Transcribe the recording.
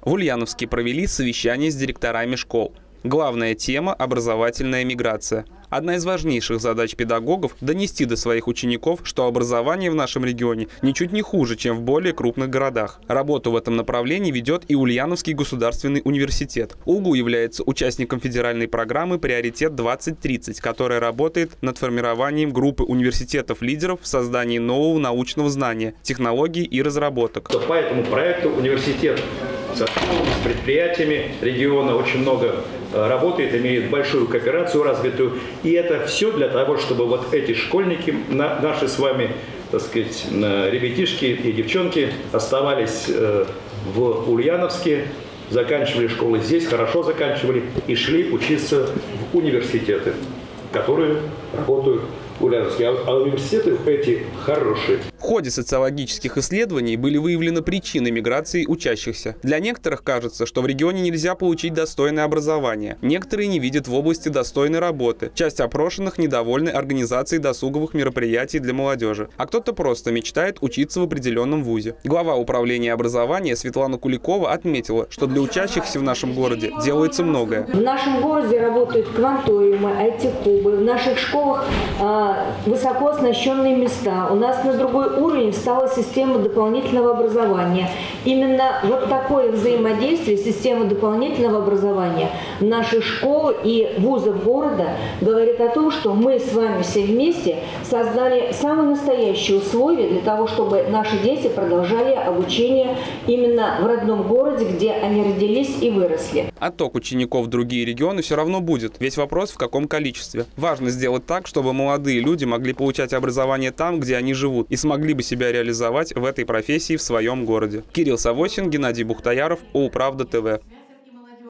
В Ульяновске провели совещание с директорами школ. Главная тема – образовательная миграция. Одна из важнейших задач педагогов – донести до своих учеников, что образование в нашем регионе ничуть не хуже, чем в более крупных городах. Работу в этом направлении ведет и Ульяновский государственный университет. УГУ является участником федеральной программы «Приоритет-2030», которая работает над формированием группы университетов-лидеров в создании нового научного знания, технологий и разработок. По этому проекту университет со школами, с предприятиями региона очень много работает, имеет большую кооперацию развитую. И это все для того, чтобы вот эти школьники, наши с вами, так сказать, ребятишки и девчонки оставались в Ульяновске, заканчивали школы здесь, хорошо заканчивали и шли учиться в университеты, которые работают в Ульяновске. А университеты эти хорошие. В ходе социологических исследований были выявлены причины миграции учащихся. Для некоторых кажется, что в регионе нельзя получить достойное образование. Некоторые не видят в области достойной работы. Часть опрошенных недовольны организацией досуговых мероприятий для молодежи. А кто-то просто мечтает учиться в определенном вузе. Глава управления образования Светлана Куликова отметила, что для учащихся в нашем городе делается многое. В нашем городе работают кванториумы, IT-клубы. В наших школах высоко оснащенные места. У нас на другой уровень стала система дополнительного образования. Именно вот такое взаимодействие, система дополнительного образования наших школ и вузов города говорит о том, что мы с вами все вместе создали самые настоящие условия для того, чтобы наши дети продолжали обучение именно в родном городе, где они родились и выросли. Отток учеников в другие регионы все равно будет. Весь вопрос в каком количестве. Важно сделать так, чтобы молодые люди могли получать образование там, где они живут, и смогли бы себя реализовать в этой профессии в своем городе. Кирилл Савосин, Геннадий Бухтаяров, Управда ТВ.